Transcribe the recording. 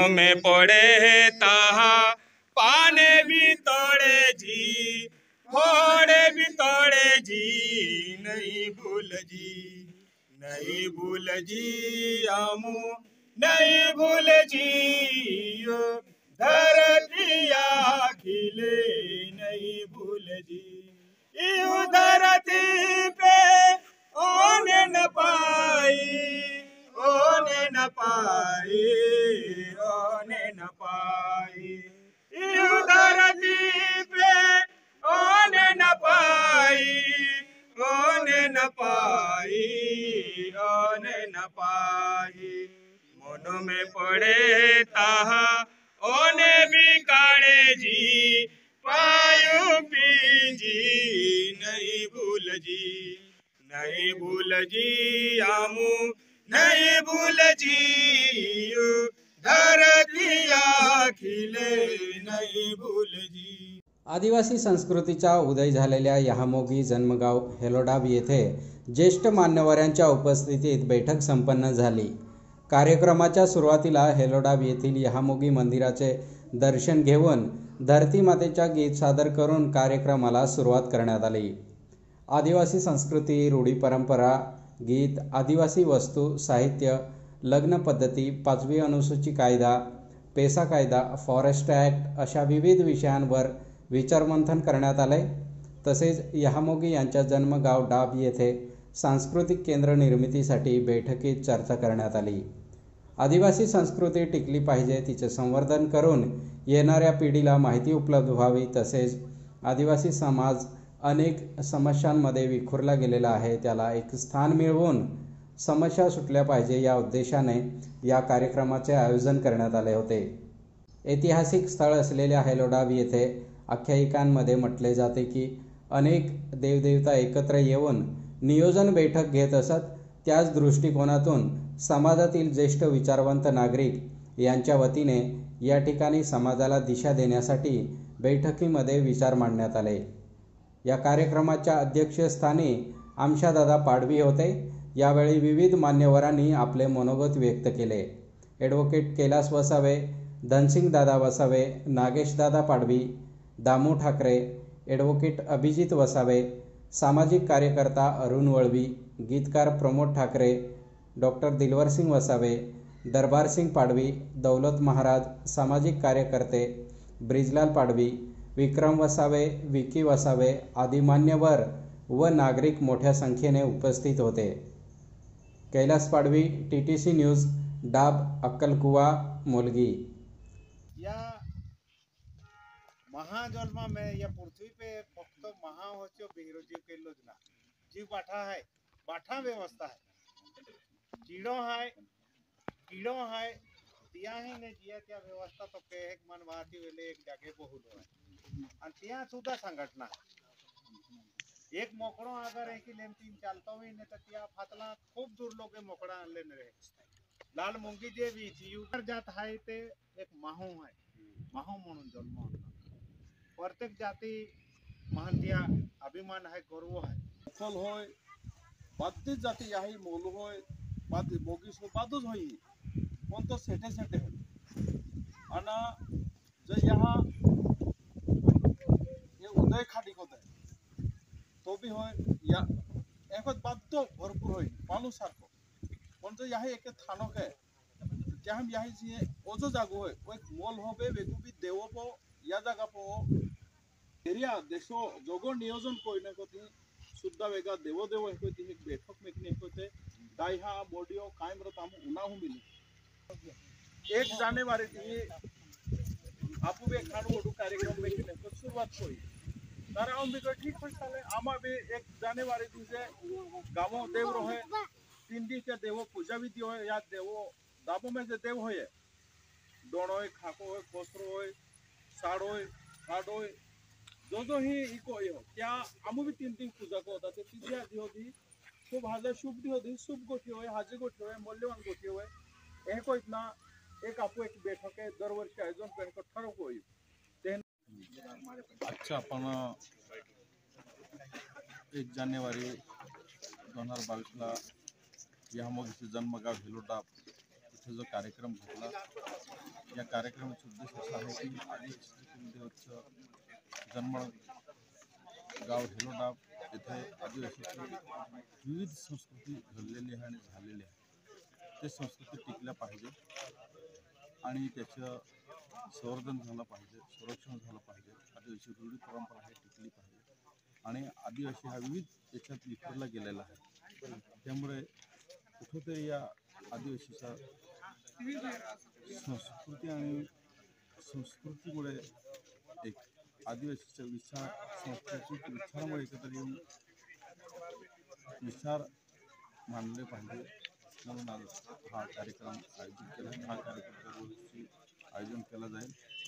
में पड़े ताहा पाने भी तोड़े जी, फोड़े भी तोड़े जी, नहीं भूल जी, नहीं भूल जी, आमू नहीं भूल जी, धरतिया खिले नहीं भूल जी, यू धरती पे ओने न पाई, ओने न पाई, ओने न पाई, यू धरती पे ओने न पाई, ओने न पाई, ओने न पाई, मन में पड़े ताहा ओने भी काढ़े जी, पायू पी जी, नहीं भूल जी, नहीं भूल जी, आमू नहीं भूल जी, धरतिया खिले नहीं भूल जी। आदिवासी संस्कृतीचा उदय झालेल्या यहामोगी जन्मगाव हेलोडाब येथे ज्येष्ठ मान्यवरांच्या उपस्थितीत बैठक संपन्न झाली। कार्यक्रमाच्या सुरुवातीला हेलोडाब येथील यहामोगी मंदिराचे दर्शन घेऊन धरती मातेचा गीत सादर करून कार्यक्रमाला सुरुवात करण्यात आली। आदिवासी संस्कृती, रूढी परंपरा, गीत, आदिवासी वस्तू, साहित्य, लग्न पद्धती, 5वी अनुसूची कायदा, पेसा कायदा, फॉरेस्ट ॲक्ट अशा विविध विषयांवर विचारमंथन करण्यात आले। तसेच यहामोगी यांच्या जन्मगाव डाब येथे सांस्कृतिक केंद्र निर्मितीसाठी बैठकीत चर्चा करण्यात आली। आदिवासी संस्कृती टिकली पाहिजे, तिचे संवर्धन करून येणाऱ्या पिढीला माहिती उपलब्ध व्हावी, तसेच आदिवासी समाज अनेक समस्यांमध्ये विखुरला गेलेला आहे, त्याला एक स्थान मिळवून समस्या सुटल्या पाहिजे या उद्देशाने या कार्यक्रमाचे आयोजन करण्यात आले होते। ऐतिहासिक स्थळ असलेल्या हेलोडाब येथे आख्यायिकांमध्ये म्हटले जाते की अनेक देवदेवता एकत्र येऊन नियोजन बैठक घेत असत। त्याच दृष्टिकोनातून समाजातील ज्येष्ठ विचारवंत नागरिक यांच्या वतीने या ठिकाणी समाजाला दिशा देण्यासाठी बैठकीमध्ये विचार मांडण्यात आले। या कार्यक्रमाच्या अध्यक्षस्थानी आमशादादा पाडवी होते। यावेळी विविध मान्यवरांनी आपले मनोगत व्यक्त केले। ॲडव्होकेट कैलास वसावे, धनसिंग दादा वसावे, नागेश दादा पाडवी, दामू ठाकरे, ॲडव्होकेट अभिजित वसावे, सामाजिक कार्यकर्ता अरुण वळवी, गीतकार प्रमोद ठाकरे, डॉक्टर दिलवरसिंग वसावे, दरबारसिंग पाडवी, दौलत महाराज, सामाजिक कार्यकर्ते ब्रिजलाल पाडवी, विक्रम वसावे, विकी वसावे आदी मान्यवर व नागरिक मोठ्या संख्येने उपस्थित होते। कैलास पाडवी, TTC न्यूज, डाब, अक्कलकुवा, मोलगी। या महाजन्म में या पृथ्वी पे फक्त महावच्यो बिहरो जीव के लोजना जीव बाठा है, बाठा व्यवस्था है, कीड़ो है तिया ही ने जिया त्या व्यवस्था तो के एक मन वाती वेले एक जागे बहुलो है और तिया सुधा संगठना है। एक मोकड़ो अगर एक ही लेम तीन चालतो भी ने तो तिया फातला खूब दूर लोगे मोकड़ा लेने रहे। लाल मुंगी जे भी यूकर जात है ते एक माहू है, माहू म्हणून जन्म प्रत्येक जाती महंतिया अभिमान है, गर्व है। फल होय बादती जाती याही मोलू होय बाद मोगीस हो बादूज होई पण तो सेटे सेटे है अना जे यहाँ ये उदय खाडी को दे तो भी होय या एक बात तो भरपूर होय मालू सारको पण जो याही एक थानो के क्या हम याही से ओजो जागो होय वो एक मोल हो बे वेगु भी देवो पो या जगह पो एरिया देशो जोगो नियोजन कोई न कोती सुद्धा वेगा देवो देवो एक कोती एक बैठक में एक कोते दाइहा बॉडियो कायम रताम उना हूं मिली 1 जानेवारी थी आपू बे खाड़ू ओडू कार्यक्रम में की तो शुरुआत हुई तारा हम भी ठीक हो साले आमा भी 1 जानेवारी थी से गावो देव रहे 3 दिन के देवो पूजा विधि होय या देवो दाबो में से देव होय दोणोय खाको होय कोसरो होय साड़ोय खाडोय जो जो ही इको यो क्या आमु भी 3 दिन पूजा को होता तो तीसरी आदि होती खूब हाजर शुभ दी होती शुभ गोठी होय हाजी गोठी होय मूल्यवान गोठी होय एक को इतना एक आपको एक बैठक है दर वर्ष आयोजन करने को ठरव होय। अच्छा आपण 1 जानेवारी 2022 ला यहामोगीचे जन्मगाव हेलोडाब इथं जो कार्यक्रम घेतला या कार्यक्रमाचा उद्देश असा आहे की आदिवासी जन्मगाव हेलोडाब येथे आदिवासीची विविध संस्कृती घडलेली आहे आणि झालेली आहे. ते संस्कृती टिकल्या पाहिजे आणि त्याचं संवर्धन झालं पाहिजे, संरक्षण झालं पाहिजे. आदिवासी रूढी परंपरा ही टिकली पाहिजे आणि आदिवासी हा विविध याच्यात विखरला गेलेला आहे. त्यामुळे कुठंतरी या आदिवासीचा संस्कृती आणि संस्कृतीमुळे एक आदिवासीचा विचार सांस्कृतिक विचारामुळे एकत्र येऊन विचार मांडले पाहिजे म्हणून आज हा कार्यक्रम आयोजित केला. हा कार्यक्रम दरवर्षी आयोजन केला जाईल.